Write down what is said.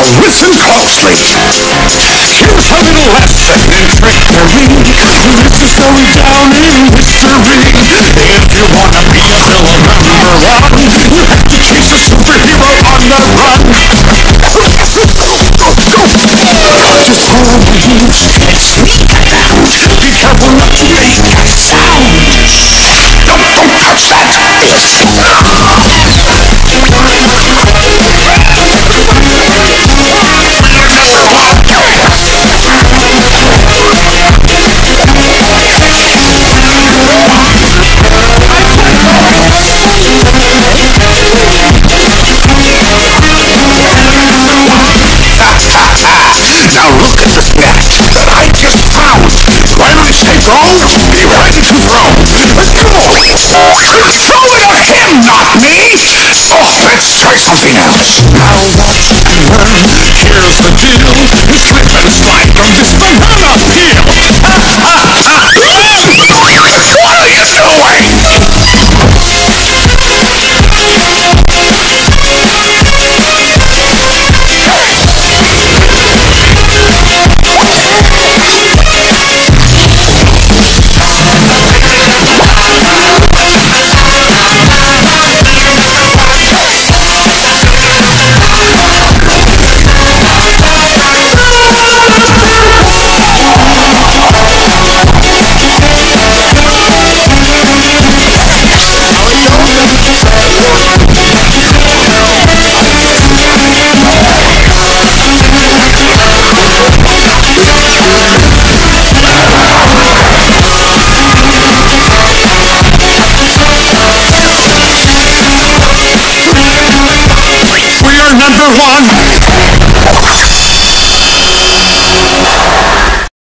Listen closely. Here's a little lesson in trickery. This is going down in history. If you wanna be a villain #1, you have to chase a superhero on the run. This whole means it's sweet. Be careful not to make a sound. Don't touch that. Now look at this net that I just found. When I say throw, be ready to throw. Throw it at him, not me! Oh, let's try something else. Now watch and learn. Here's the deal. You slip and slide from this banana peel. What are you doing? We're #1.